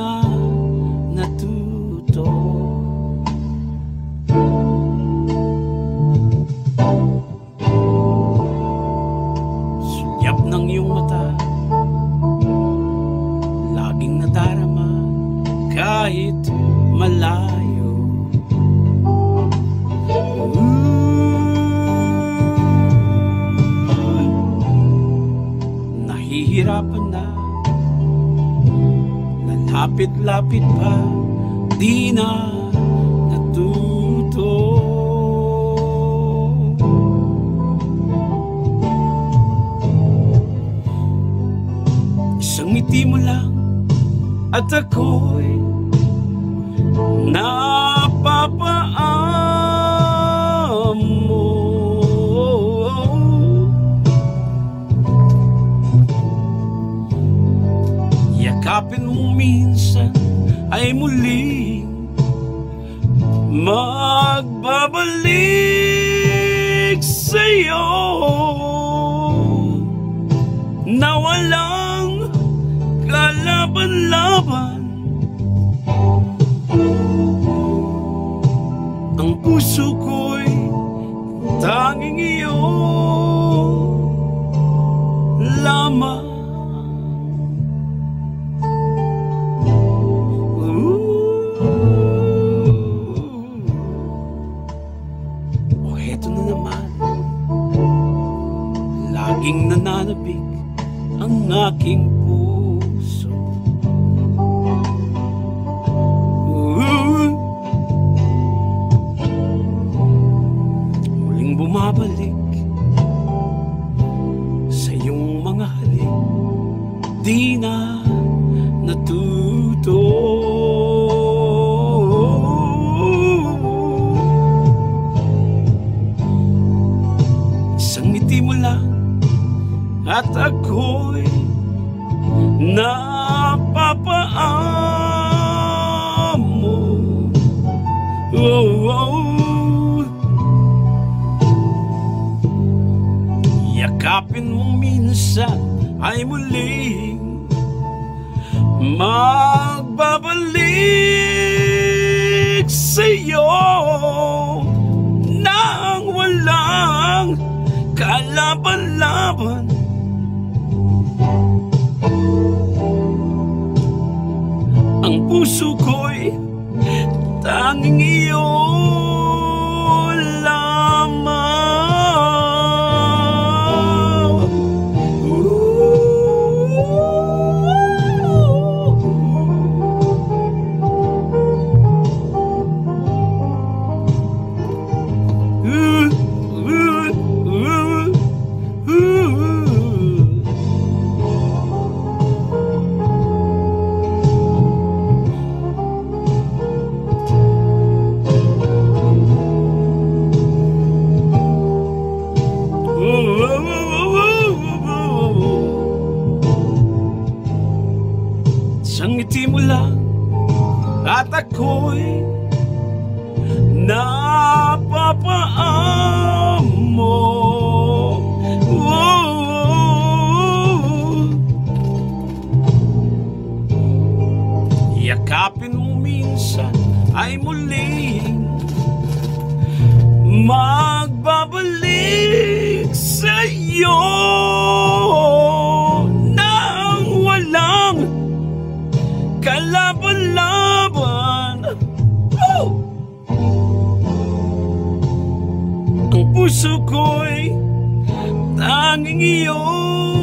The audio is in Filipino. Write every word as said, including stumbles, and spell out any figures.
na natuto. Sulyap ng iyong mata, laging nadarama kahit malayo. Nahihirapan na, lalapit-lapit pa, di na natuto. Isang ngiti mo lang at ako'y napapaamo. Yakapin mo minsan ay muling magbabalik sa'yo na walang kalaban-laban. Ang puso ko'y tanging iyo lamang. O heto na naman, laging nananabik ang aking puso. Muling bumabalik sa iyong mga halik, di na natuto. Isang ngiti mo lang at ako'y napapaamo. Oh, oh. Yakapin mo minsan ay muling magbabalik sa'yo nang walang kalaban-laban. Ang puso ko'y tanging iyo lamang. Ooh, ooh, ooh, ooh. Isang ngiti mo lang at ako'y napapaamo. Oh, yakapin mo minsan ay muling magbabalik sa'yo nang walang kalaban-laban. Oh! Ang puso ko'y tanging iyo